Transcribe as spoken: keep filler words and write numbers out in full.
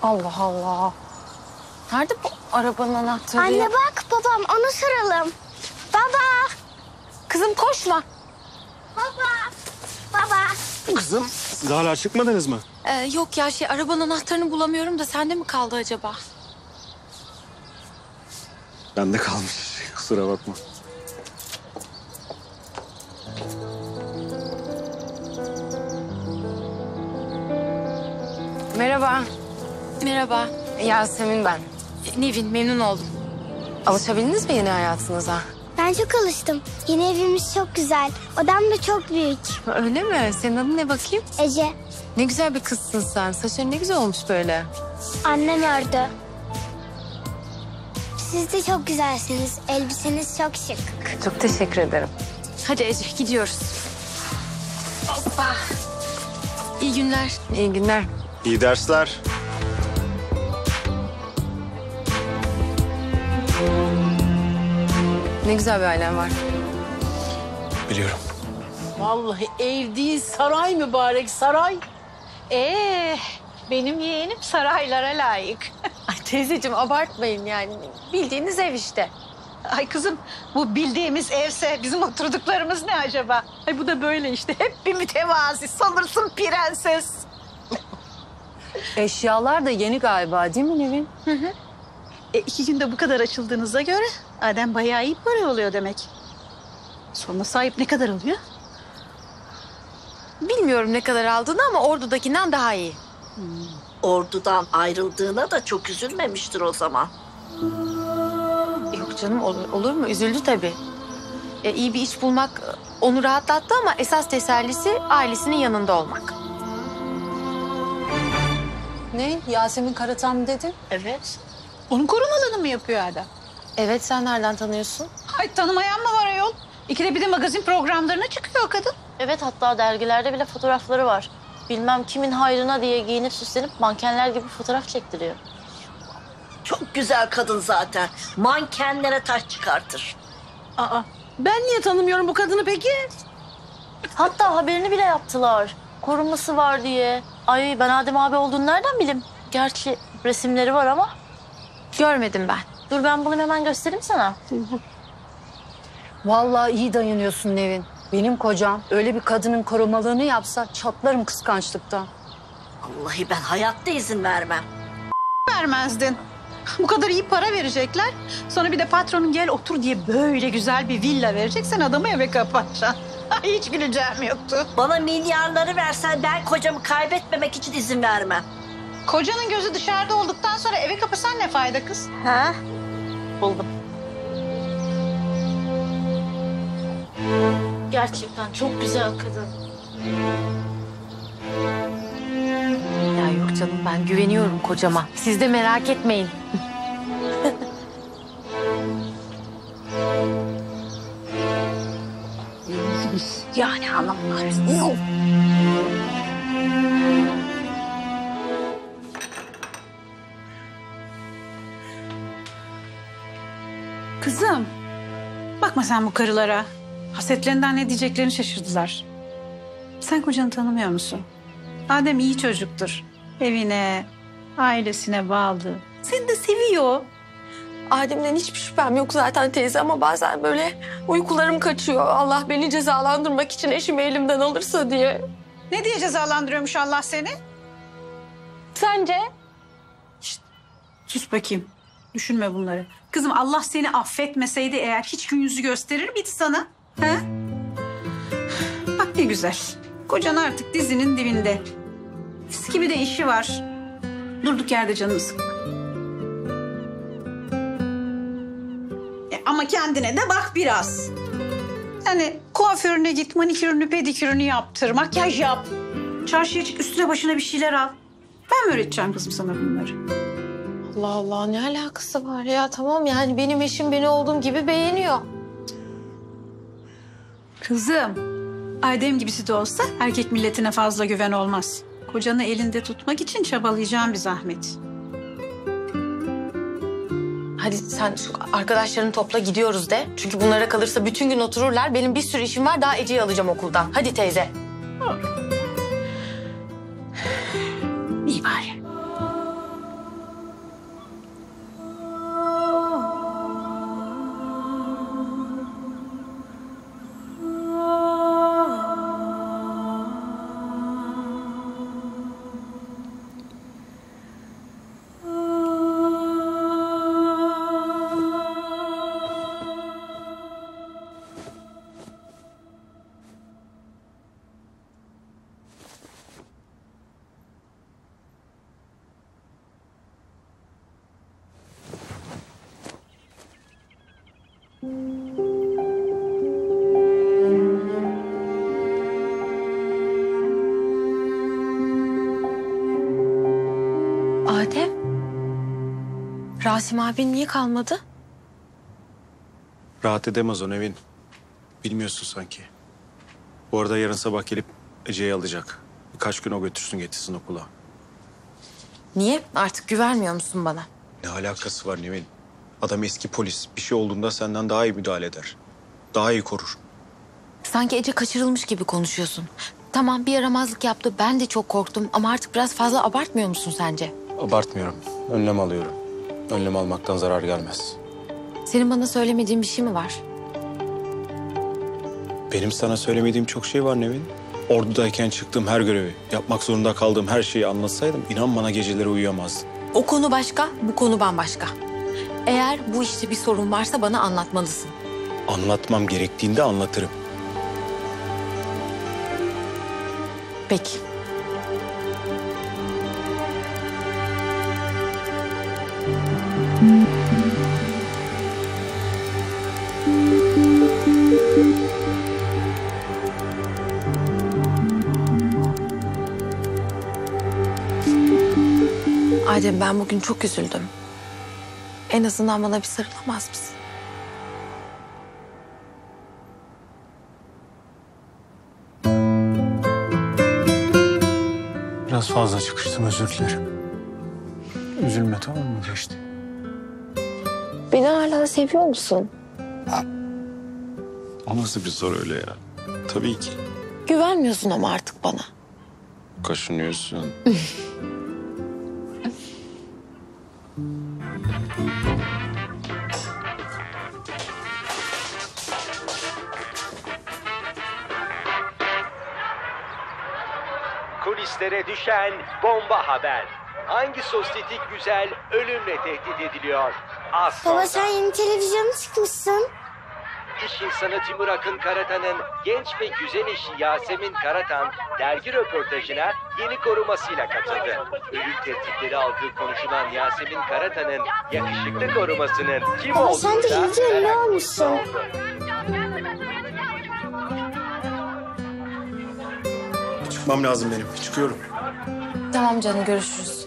Allah Allah. Nerede bu arabanın anahtarı? Anne ya? bak babam onu soralım. Baba. Kızım koşma. Baba. Baba. Kızım, siz hala çıkmadınız mı? Ee, yok ya şey arabanın anahtarını bulamıyorum da sende mi kaldı acaba? Bende kalmış. Kusura bakma. Merhaba. Merhaba. Yasemin ben. Nevin, memnun oldum. Alışabildiniz mi yeni hayatınıza? Ben çok alıştım. Yeni evimiz çok güzel. Odam da çok büyük. Öyle mi? Senin adın ne bakayım? Ece. Ne güzel bir kızsın sen. Saçların ne güzel olmuş böyle. Annem ördü. Siz de çok güzelsiniz. Elbiseniz çok şık. Çok teşekkür ederim. Hadi Ece, gidiyoruz. Hoppa. İyi günler. İyi günler. İyi dersler. Ne güzel bir ailen var. Biliyorum. Vallahi ev değil saray mübarek saray. Ee, benim yeğenim saraylara layık. Ay teyzeciğim abartmayın yani. Bildiğiniz ev işte. Ay kızım, bu bildiğimiz evse bizim oturduklarımız ne acaba? Ay bu da böyle işte, hep bir mütevazi, sanırsın prenses. Eşyalar da yeni galiba değil mi Nevin? E, iki günde bu kadar açıldığınıza göre Adem bayağı iyi para oluyor demek. Sonra sahip ne kadar alıyor? Bilmiyorum ne kadar aldığını ama ordudakinden daha iyi. Ordudan ayrıldığına da çok üzülmemiştir o zaman. Yok canım olur, olur mu? Üzüldü tabii. E, iyi bir iş bulmak onu rahatlattı ama esas tesellisi ailesinin yanında olmak. Ne? Yasemin Karatam dedin? Evet. Onun korumalığını mı yapıyor Adem? Evet, sen nereden tanıyorsun? Ay tanımayan mı var ayol? İkide bir de magazin programlarına çıkıyor o kadın. Evet, hatta dergilerde bile fotoğrafları var. Bilmem kimin hayrına diye giyinip süslenip mankenler gibi fotoğraf çektiriyor. Çok güzel kadın zaten. Mankenlere taş çıkartır. Aa, ben niye tanımıyorum bu kadını peki? Hatta haberini bile yaptılar. Korunması var diye. Ay ben Adem abi olduğunu nereden bileyim? Gerçi resimleri var ama. Görmedim ben. Dur ben bunu hemen göstereyim sana. Vallahi iyi dayanıyorsun Nevin. Benim kocam öyle bir kadının korumalığını yapsa çatlarım kıskançlıktan. Vallahi ben hayatta izin vermem. Vermezdin. Bu kadar iyi para verecekler. Sonra bir de patronun gel otur diye böyle güzel bir villa verecek. Sen adamı eve kapatacaksın. Ay hiç güleceğim yoktu. Bana milyarları versen ben kocamı kaybetmemek için izin vermem. Kocanın gözü dışarıda olduktan sonra eve kapatsan ne fayda kız? Ha? Buldum. Gerçekten çok güzel kadın. Ya yok canım ben güveniyorum kocama. Siz de merak etmeyin. Yani anlamlar. Kızım, bakma sen bu karılara. Hasetlerinden ne diyeceklerini şaşırdılar. Sen kocanı tanımıyor musun? Adem iyi çocuktur. Evine, ailesine bağlı. Seni de seviyor. Adem'den hiçbir şüphem yok zaten teyze ama bazen böyle uykularım kaçıyor. Allah beni cezalandırmak için eşimi elimden alırsa diye. Ne diye cezalandırıyormuş Allah seni? Sence? Sus bakayım. Düşünme bunları. Kızım Allah seni affetmeseydi eğer hiç gün yüzü gösterir miydi sana? He? Bak ne güzel. Kocan artık dizinin dibinde. Mis gibi de işi var. Durduk yerde canını sıkma. E, ama kendine de bak biraz. Yani kuaförüne git, manikürünü, pedikürünü yaptır, makyaj yap. Çarşıya çık, üstüne başına bir şeyler al. Ben mi öğreteceğim kızım sana bunları? Allah Allah ne alakası var ya tamam yani benim eşim beni olduğum gibi beğeniyor. Kızım, Adem gibisi de olsa erkek milletine fazla güven olmaz. Kocanı elinde tutmak için çabalayacağım bir zahmet. Hadi sen şu arkadaşlarını topla gidiyoruz de. Çünkü bunlara kalırsa bütün gün otururlar. Benim bir sürü işim var daha Ece'yi alacağım okuldan. Hadi teyze. İyi bari. Adem. Rasim abin niye kalmadı? Rahat edemez o Nevin. Bilmiyorsun sanki. Bu arada yarın sabah gelip Ece'yi alacak. Birkaç gün o götürsün getirsin okula. Niye? Artık güvenmiyor musun bana? Ne alakası var Nevin? Adam eski polis. Bir şey olduğunda senden daha iyi müdahale eder. Daha iyi korur. Sanki Ece kaçırılmış gibi konuşuyorsun. Tamam bir yaramazlık yaptı. Ben de çok korktum ama artık biraz fazla abartmıyor musun sence? Abartmıyorum. Önlem alıyorum. Önlem almaktan zarar gelmez. Senin bana söylemediğin bir şey mi var? Benim sana söylemediğim çok şey var Nevin. Ordudayken çıktığım her görevi, yapmak zorunda kaldığım her şeyi anlatsaydım inan bana geceleri uyuyamazdın. O konu başka, bu konu bambaşka. Eğer bu işte bir sorun varsa bana anlatmalısın. Anlatmam gerektiğinde anlatırım. Peki. Adem ben bugün çok üzüldüm. En azından bana bir sarılamaz mısın? Biraz fazla çıkıştım, özür dilerim. Üzülme, tamam mı? Geçti. Beni hala seviyor musun? O nasıl bir soru öyle ya? Tabii ki. Güvenmiyorsun ama artık bana. Kaşınıyorsun. Kulislere düşen bomba haber. Hangi sosyetik güzel ölümle tehdit ediliyor? Az sonra. Baba sen yeni televizyona çıkmışsın. İş insanı Timur Akın Karatan'ın genç ve güzel eşi Yasemin Karatan dergi röportajına yeni korumasıyla katıldı. Ölüm tehditleri aldığı konuşulan Yasemin Karatan'ın yakışıklı korumasının kim Baba olduğunu sen de da iyice ünlü merak olmuşsun. oldu. Çıkmam lazım benim. Çıkıyorum. Tamam canım görüşürüz.